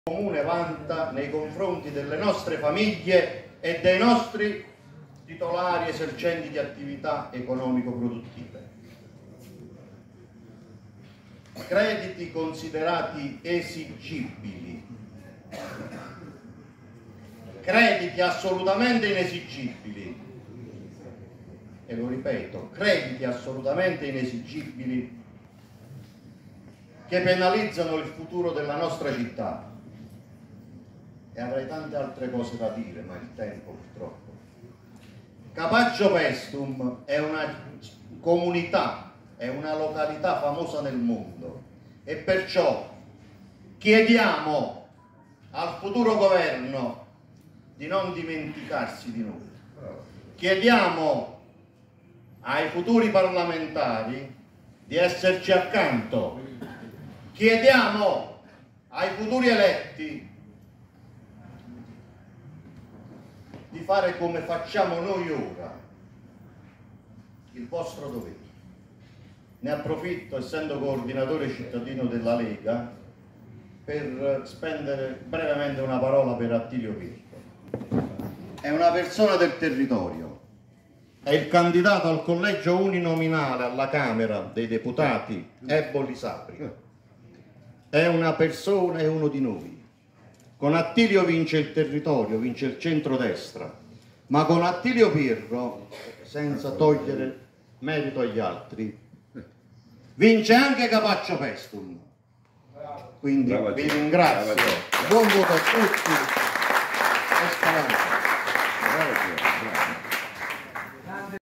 Comune vanta nei confronti delle nostre famiglie e dei nostri titolari esercenti di attività economico-produttive. Crediti considerati esigibili, crediti assolutamente inesigibili, e lo ripeto, crediti assolutamente inesigibili che penalizzano il futuro della nostra città. E avrei tante altre cose da dire, ma il tempo purtroppo. Capaccio Paestum è una comunità, è una località famosa nel mondo e perciò chiediamo al futuro governo di non dimenticarsi di noi. Chiediamo ai futuri parlamentari di esserci accanto. Chiediamo ai futuri eletti di fare come facciamo noi ora, il vostro dovere. Ne approfitto, essendo coordinatore cittadino della Lega, per spendere brevemente una parola per Attilio Pirro. È una persona del territorio, è il candidato al collegio uninominale alla Camera dei Deputati Eboli Sapri. È una persona, è uno di noi. Con Attilio vince il territorio, vince il centrodestra, ma con Attilio Pirro, senza togliere merito agli altri, vince anche Capaccio Paestum. Quindi vi ringrazio. Buon voto a tutti.